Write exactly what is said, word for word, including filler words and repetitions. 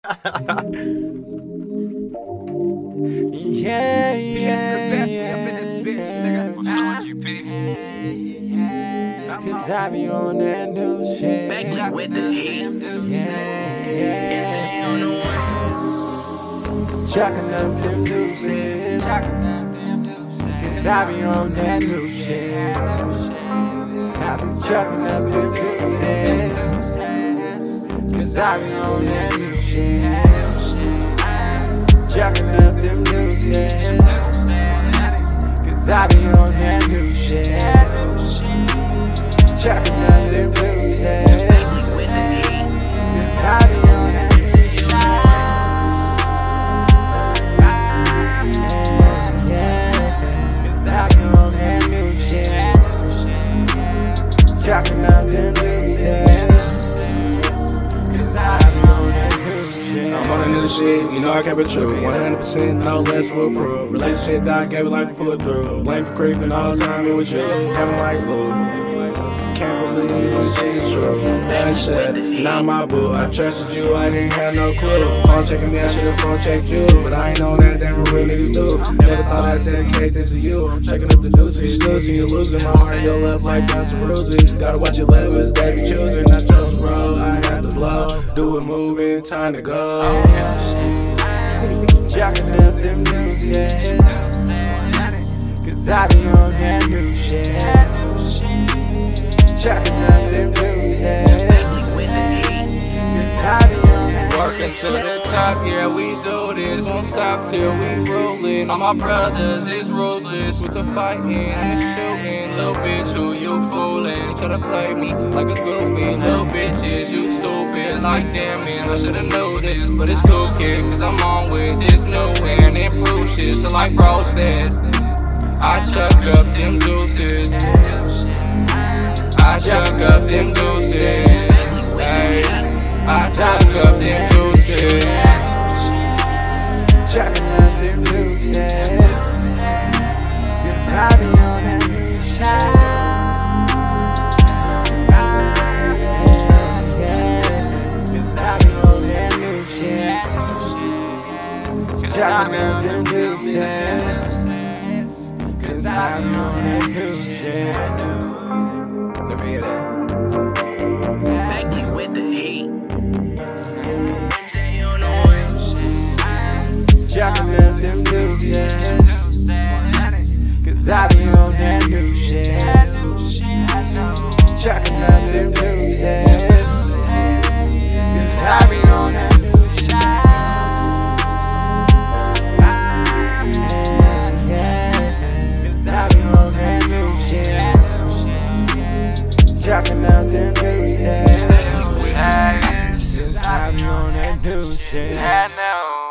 Yeah, yeah, P S the best, yeah, we up in this bitch, nigga. Cause I be on that new shit. Back with the heat. Yeah, yeah. JayO on the one. Chucking up them deuces. Cause I be on that new shit. I be chucking up them deuces. Cause I be on that new shit. Chucking up them deuces. Cause I be on that new shit. Chucking up them deuces. Cause I be on that new shit. Cause I be on that new shit. Chucking up them deuces. Cause I be on that new shit. I'm on a new shit, you know I kept it true. one hundred percent, no less for proof. Relationship that I gave it like a put through. Blame for creeping all the time, it was you. Having like, ooh. Can't believe this shit's true. That shit, not my boo. I trusted you, I didn't have no clue. Phone checking me, I should've phone checked you. But I ain't know that damn real niggas do. Never thought I'd dedicate this to you. I'm checking up the deuces, snoozing, you're losing my heart, your love like guns and bruises. Gotta watch your levels, they be choosing. I chose bro, I had to blow. Do it moving, time to go. Jocking up them deuces. Cause I be on that new shit. Chucking up them deuces. Cause I be on that Working to the top, yeah, we do this. Won't stop till we rollin'. All my brothers is ruthless with the fighting and shooting. Little bitch, who you foolin'? Try to play me like a goofy. Little bitches, you stupid. Like damn man, I should've known this. But it's cool, kid, cause I'm on with this new and improved shit. So like bro said, I chuck up them deuces. I chuck up them deuces. Ay, I chuck up them deuces. Chucking up them deuces. Cause I be on that new shit. Cause I be on that new shit. Chucking up them deuces. Cause I be on that new shit. Let me hear that. Back with the heat. JayO on the one. Chucking up them deuces. Cause I be on that new shit. Chucking up them deuces. Cause I be on that new shit. Cause I be on that new shit. Chucking up them deuces. Cause I be on that new shit.